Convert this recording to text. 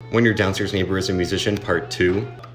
When Your Downstairs Neighbor is a Musician Part 2.